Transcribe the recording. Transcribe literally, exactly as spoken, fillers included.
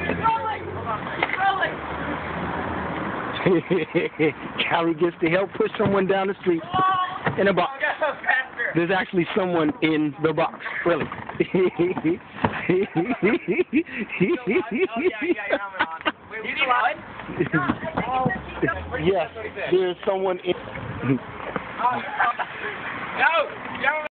Callie gets to help push someone down the street in a box. There's actually someone in the box. Really. Yes, there's someone in. No!